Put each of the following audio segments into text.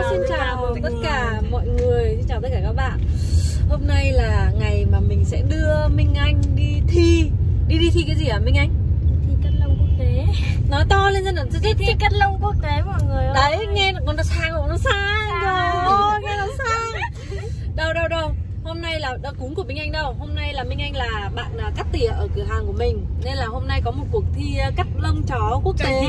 Xin chào tất cả mọi người, xin chào tất cả các bạn. Hôm nay là ngày mà mình sẽ đưa Minh Anh đi thi. Đi thi cái gì hả Minh Anh? Thi cắt lông quốc tế. Nói to lên cho nó thi cắt lông quốc tế mọi người ơi. Đấy, nghe còn nó sang rồi, nó sang rồi, nghe nó sang. Đâu. Hôm nay là cúng của Minh Anh đâu. Hôm nay là Minh Anh là bạn cắt tỉa ở cửa hàng của mình. Nên là hôm nay có một cuộc thi cắt lông chó quốc tế.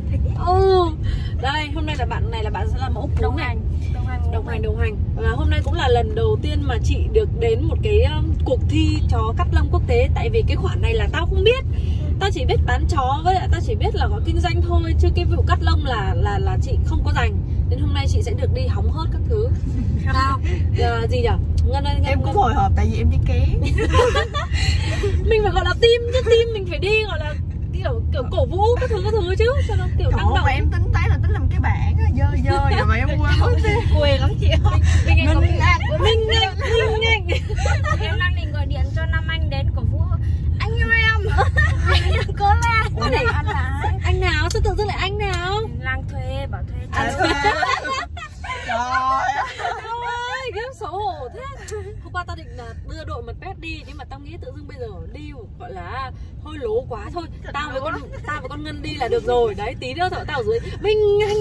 Đây, hôm nay là bạn này là bạn sẽ là mẫu cúng này. Đồng hành. Và hôm nay cũng là lần đầu tiên mà chị được đến một cái cuộc thi chó cắt lông quốc tế. Tại vì cái khoản này là tao không biết. Tao chỉ biết bán chó với lại tao chỉ biết là có kinh doanh thôi. Chứ cái vụ cắt lông là chị không có dành. Nên hôm nay chị sẽ được đi hóng hớt các thứ. Sao? Gì nhỉ? Ngân ơi, em cũng hồi hộp tại vì em đi ké. Mình phải gọi là team chứ, team mình phải đi gọi là kiểu cổ vũ các thứ chứ cho nó kiểu năng động. Mà em tính là tính làm cái bảng dơ rồi mà em quên mất Quê lắm chị ơi. Minh Anh Em đang định gọi điện cho Nam Anh đến cổ vũ. Anh yêu em. Anh cố lên. Ủa này anh là ai? Anh nào? Sao tự dưng lại anh nào? Lang thuê, bảo thuê. Trời ơi, ghê xấu hổ thế. Hôm qua tao định là đưa đội mật pet đi, nhưng mà tao nghĩ tự dưng bây giờ đi gọi là hơi lố quá thôi. Tao với con Ngân đi là được rồi. Đấy, tí nữa tao ở dưới. Minh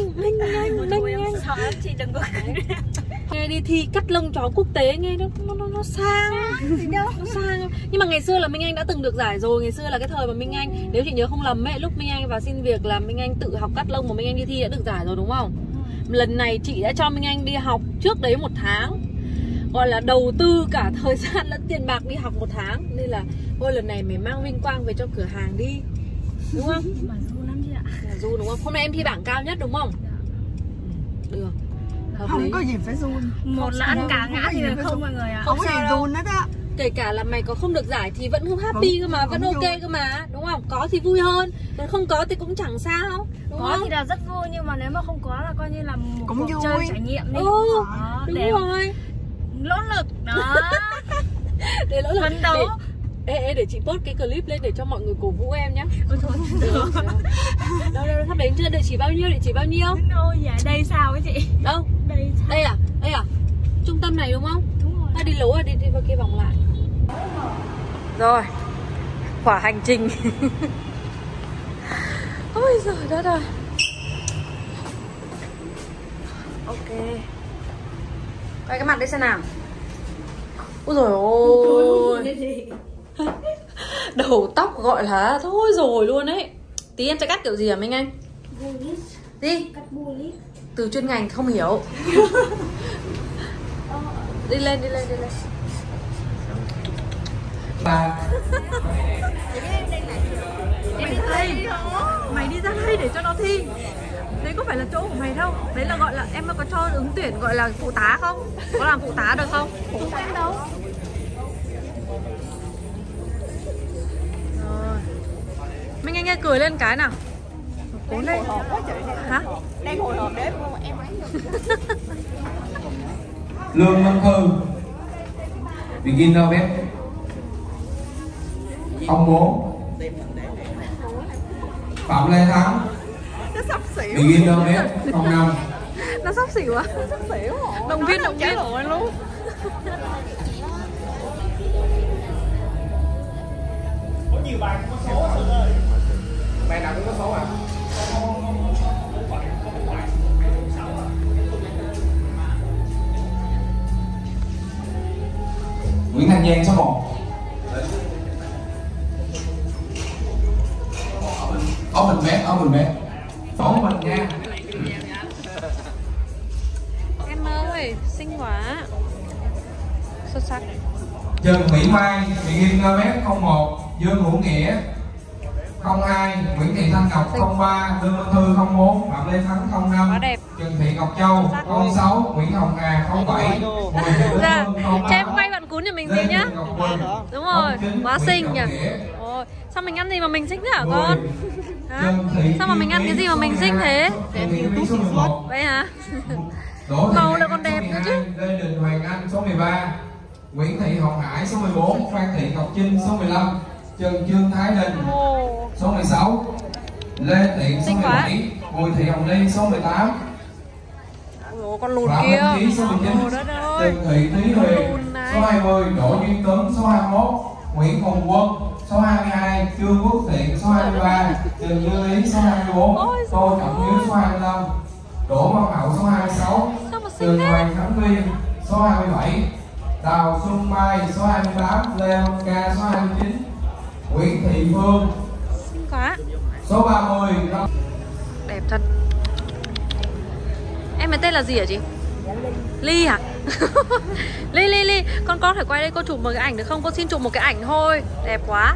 Anh. Sợ chị đừng có. Nghe đi thi cắt lông chó quốc tế nghe nó sang. Nó sang. Nhưng mà ngày xưa là Minh Anh đã từng được giải rồi. Ngày xưa là cái thời mà Minh Anh, nếu chị nhớ không lầm ấy, lúc Minh Anh vào xin việc là Minh Anh tự học cắt lông mà Minh Anh đi thi đã được giải rồi đúng không? Lần này chị đã cho Minh Anh đi học trước đấy 1 tháng. Gọi là đầu tư cả thời gian lẫn tiền bạc đi học 1 tháng. Nên là thôi lần này mày mang vinh quang về cho cửa hàng đi. Đúng không? Mà du lắm chị ạ. Là du đúng không? Hôm nay em thi bảng cao nhất đúng không? Được. không có gì phải run. Một là ăn cả ngã thì không mọi người ạ. Không có gì run hết á. Kể cả là mày có không được giải thì vẫn happy cơ mà, vẫn ok cơ mà, đúng không? Có thì vui hơn, còn không có thì cũng chẳng sao. Đúng có không? thì là rất vui, nhưng mà nếu mà không có là coi như là một cũng cuộc vui. chơi trải nghiệm đi. Đúng rồi. Nỗ lực đó. Để nỗ lực phấn đấu. Để chị post cái clip lên để cho mọi người cổ vũ em nhé. Đâu, Sắp đến chưa? Địa chỉ bao nhiêu? Ôi dạ đây sao cái chị? Đâu? Đây sao? Đây à? Trung tâm này đúng không? Đúng rồi. Đi lố đi vào kia vòng lại. Rồi. Quả hành trình. Ôi giời đất ơi. Ok. Quay cái mặt đi xem nào. Ôi giời ơi. Đầu tóc gọi là thôi rồi luôn ấy. Tí em sẽ cắt kiểu gì hả Minh Anh? Gì? Cắt bullet. Từ chuyên ngành không hiểu. Đi lên. Mày đi ra đây để cho nó thi. Đấy có phải là chỗ của mày đâu. Đấy là gọi là em có cho ứng tuyển gọi là phụ tá không? Có làm phụ tá được không? Phụ tá đâu? Rồi. Minh Anh ơi cười lên cái nào. Cố lên. Hả? Đang hồi hộp đấy em ấy. Lương Văn Thư Beginner bet 04. Phạm Lê Thắng Nó sắp xỉu. Beginner bet 05. Nó sắp xỉu á. Sắp xỉu. Động viên rồi luôn. Có nhiều bài có số ơi. Bài nào cũng có số à? Nguyễn Thành Giang số 1. Open bet. Phóng mình nha. Em ơi, xinh quá. Xuất sắc. Trần Mỹ Mai Beginner bet 01. Dương Hữu Nghĩa 02. Nguyễn Thị Thanh Ngọc 03. Lương Văn Thư 04. Phạm Lê Thắng 05. Quá đẹp. Trần Thị Ngọc Châu 06. Nguyễn Hồng Hà 07. Dạ, cho em quay bạn cún nhà mình gì nhá. Đúng rồi, quá xinh nhỉ. Ôi, sao mình ăn gì mà mình xinh thế hả con? Hả? Sao mà mình ăn cái gì mà mình xinh thế? Vậy hả? Màu là còn đẹp nữa chứ. Lê Đình Hoàng Anh số 13. Nguyễn Thị Hồng Hải số 14. Phan Thị Ngọc Trinh số 15. Trần Trương Thái Đình số 16. Lê Tiện số 17. Bùi Thị Hồng Ly số 18. con lùn Phạm kia. Minh Chí số 19, Ồ đất ơi. Trần Thị Thúy Huyền số 20, Đỗ Duy Tuấn số 21, Nguyễn Hồng Quân số 22, Trương Quốc Thiện số 23, Trần Như Ý số 24, Tô Trọng Hiếu số 25, Đỗ Văn Hậu số 26, Trần Hoàng Khánh Viên số 27, Đào Xuân Mai số 28, Lê Văn Ca số 29, Nguyễn Thị Phương xinh quá, số 30. đẹp thật. Em ấy tên là gì hả chị? Ly hả? Ly, con phải quay đây cô chụp một cái ảnh được không? Con xin chụp một cái ảnh thôi. Đẹp quá.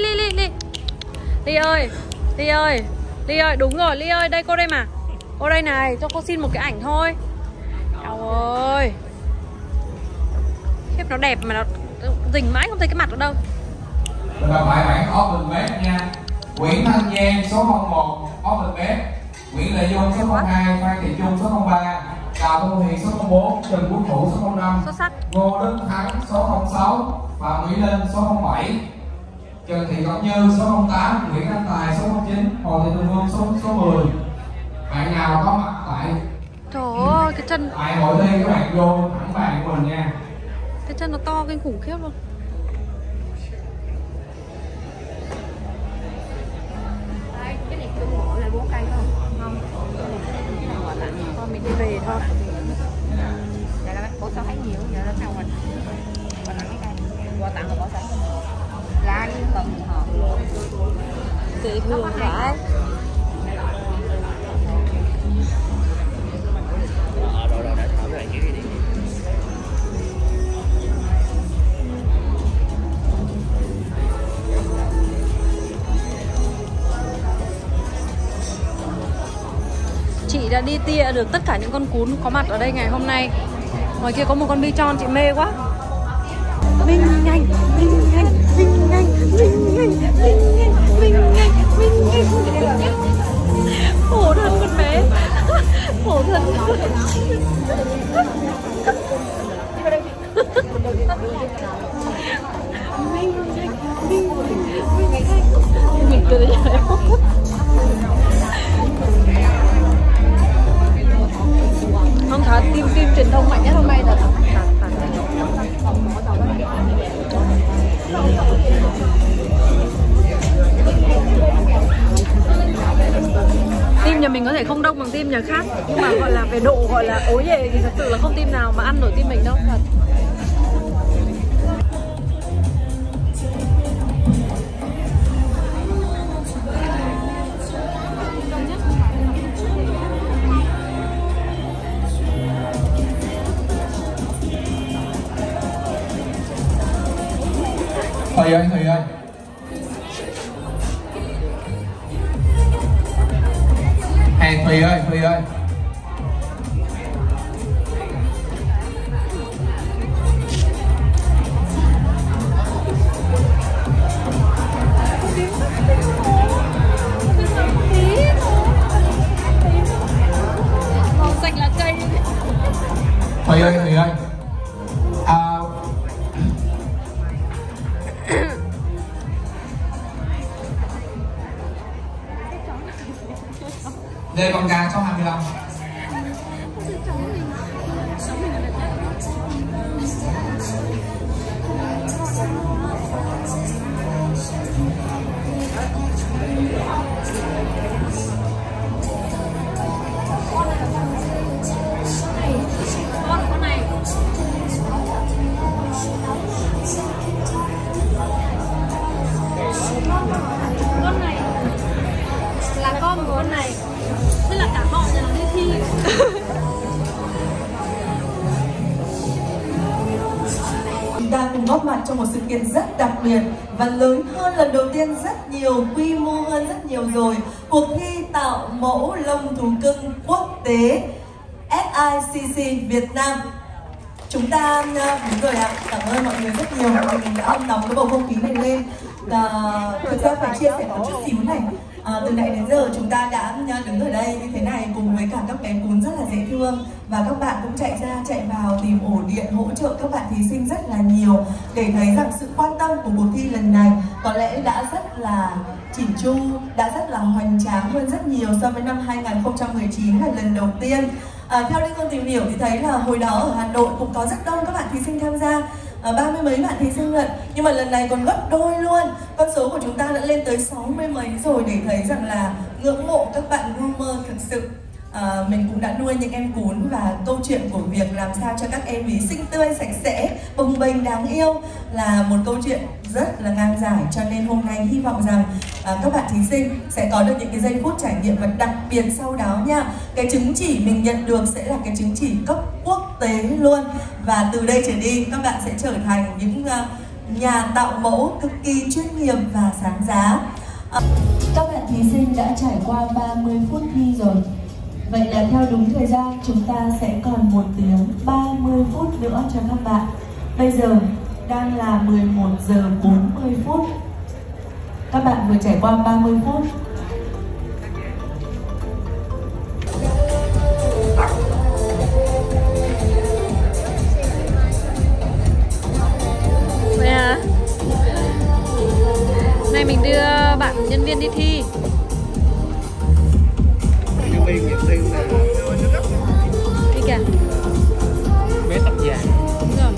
Ly ơi, đúng rồi, Ly ơi, đây cô đây mà. Cô đây này, cho cô xin một cái ảnh thôi. Eo ơi. Khiếp nó đẹp mà nó rình mãi không thấy cái mặt ở đâu. Và bài bản Open Bet nha. Nguyễn Thanh Giang số 01 Open Bet, Nguyễn Lệ Dung số 02, Phan Thị Trung số 03, Đào Thu Hiền số 04, Trần Quốc Vũ số 05, Xuất sắc. Ngô Đức Thắng số 06, Phạm Mỹ Linh số 07, Trần Thị Ngọc Như số 08, Nguyễn Anh Tài số 09, Hồ Thị Tường Vương số 10. Bạn nào có mặt tại Trời ơi, cái chân tại hội thi các bạn vô thẳng bàn của mình nha. cái chân nó to kinh khủng khiếp luôn. Đây, cái này cứ bỏ lại 4 cây không? Không. Thôi mình đi về thôi. Dạ là bố sao thấy nhiều, giờ lên nào mình. Quà tặng cái cây. Quà tặng là bỏ sẵn. Lá với tầm hộp. Dễ thương vãi. Chị đã đi tia được tất cả những con cún có mặt ở đây ngày hôm nay. Ngoài kia có một con bi tròn chị mê quá. Minh nhanh. Khổ thân con bé. Khổ thân. Mình cười vậy. Không thả team truyền thông mạnh nhất hôm nay là team nhà mình có thể không đông bằng team nhà khác, nhưng mà gọi là về độ gọi là ối về thì thật sự là không team nào mà ăn nổi team mình đâu thật. Thùy ơi, Thùy ơi. Thùy ơi, Thùy ơi. Màu xanh lá cây. Thùy ơi, Thùy ơi. Lê Văn Ca số 25. Con này. Con này là con của con này. Thế là cả họ nhà nó đi thi. Chúng ta cùng góp mặt trong một sự kiện rất đặc biệt và lớn hơn lần đầu tiên rất nhiều, quy mô hơn rất nhiều rồi. Cuộc thi tạo mẫu lông thú cưng quốc tế FICC Việt Nam. Chúng ta đúng rồi ạ, cảm ơn mọi người rất nhiều vì mình đã âm nóng cái bầu không khí này lên. Thực ra phải chia sẻ một chút xíu này. Từ nãy đến giờ chúng ta đã đứng ở đây như thế này cùng với cả các bé cún rất là dễ thương, và các bạn cũng chạy ra chạy vào tìm ổ điện hỗ trợ các bạn thí sinh rất là nhiều, để thấy rằng sự quan tâm của cuộc thi lần này có lẽ đã rất là chỉn chu, đã rất là hoành tráng hơn rất nhiều so với năm 2019 là lần đầu tiên. Theo Linh Hương tìm hiểu thì thấy là hồi đó ở Hà Nội cũng có rất đông các bạn thí sinh tham gia, 30 mấy bạn thí sinh lận. Nhưng mà lần này còn gấp đôi luôn. Con số của chúng ta đã lên tới 60 mấy rồi, để thấy rằng là ngưỡng mộ các bạn groomer thực sự. Mình cũng đã nuôi những em cún, và câu chuyện của việc làm sao cho các em ý xinh tươi, sạch sẽ, bồng bềnh, đáng yêu là một câu chuyện rất là ngang giải. Cho nên hôm nay hy vọng rằng các bạn thí sinh sẽ có được những cái giây phút trải nghiệm và đặc biệt sau đó nha. Cái chứng chỉ mình nhận được sẽ là cái chứng chỉ cấp quốc tế luôn. Và từ đây trở đi các bạn sẽ trở thành những nhà tạo mẫu cực kỳ chuyên nghiệp và sáng giá. Các bạn thí sinh đã trải qua 30 phút thi rồi. Vậy là theo đúng thời gian chúng ta sẽ còn 1 tiếng 30 phút nữa cho các bạn. Bây giờ đang là 11 giờ 40 phút. Các bạn vừa trải qua 30 phút. Vậy à? Nay mình đưa bạn nhân viên đi thi. Nhân viên nhận thi là Đi kìa. bé tập già. Đúng rồi.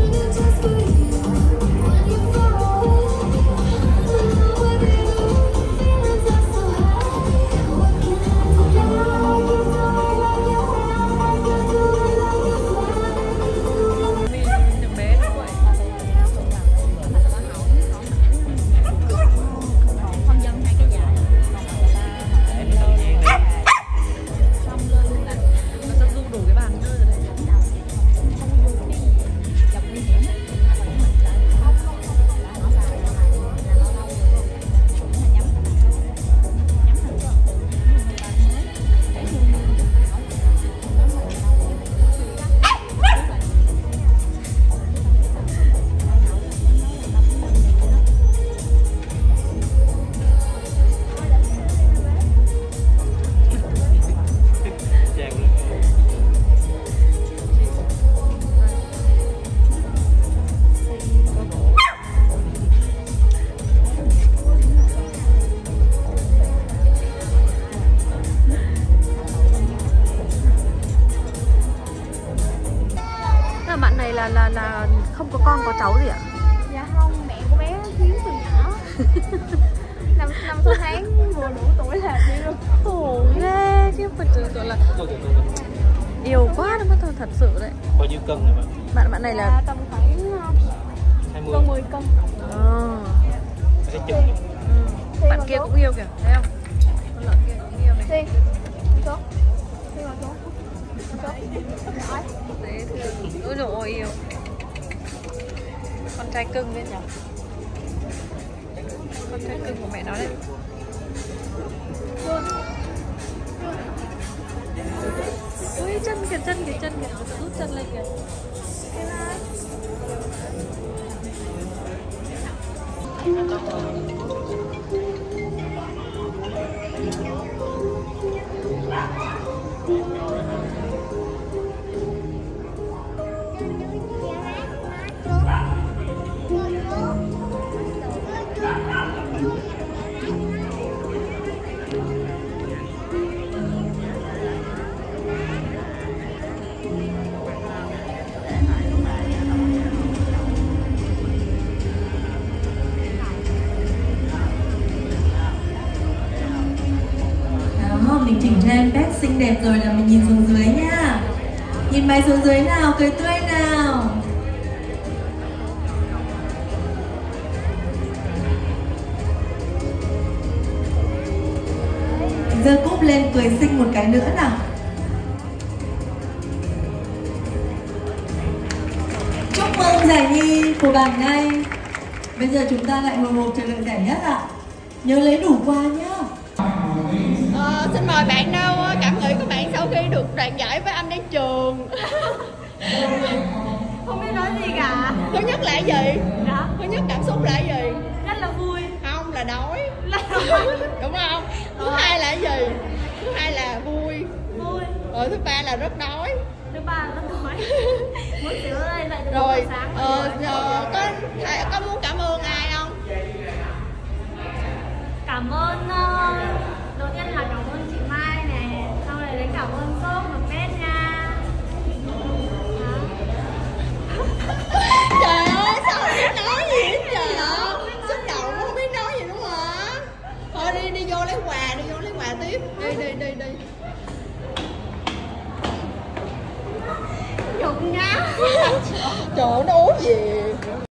Bạn này là không có con có cháu gì ạ? Dạ không, mẹ của bé thiếu từ nhỏ. năm 6 tháng vừa đủ tuổi là đi luôn. Khổ ghê chứ, phải tưởng là yêu quá đó, thôi thật sự đấy. Bao nhiêu cân này bạn? Bạn này là Tầm khoảng 20. gần 10 cân. Cái chừng. Bạn kia cũng yêu kìa, thấy không? Con lợn kia cũng yêu này. Đi xuống. Đi ngồi xuống. Dễ thương. Ôi dồi ôi, yêu. Con trai cưng bên nhỉ? Con trai cưng của mẹ nó đấy. Ôi chân kìa, chân kìa, rút chân lên kìa. Mình chỉnh cho em Beth xinh đẹp rồi là mình nhìn xuống dưới nha. Nhìn mày xuống dưới nào, cười tươi nào. Giơ cúp lên cười xinh một cái nữa nào. Chúc mừng giải nhì của bảng này. Bây giờ chúng ta lại hồi hộp chờ đợi giải nhất ạ. Nhớ lấy đủ quà nhá. Xin mời bạn đâu cảm nghĩ của bạn sau khi được đoạt giải với anh đến trường. Không biết nói gì cả. Thứ nhất là gì? Đó. Thứ nhất cảm xúc là gì? Rất là vui. Không, là đói. Đúng không? Thứ hai là gì? Thứ hai là vui. Vui. Rồi thứ ba là rất đói. Thứ ba là rất đói. Muốn xíu đây dậy từ Rồi sáng. có muốn cảm ơn ai không? Cảm ơn đầu tiên là cảm ơn chị Mai này, sau này đến cảm ơn Sốt và Beth nha. vô lấy quà, đi vô lấy quà tiếp. Đi. Nhục nhá. Trời ơi, nó uống gì?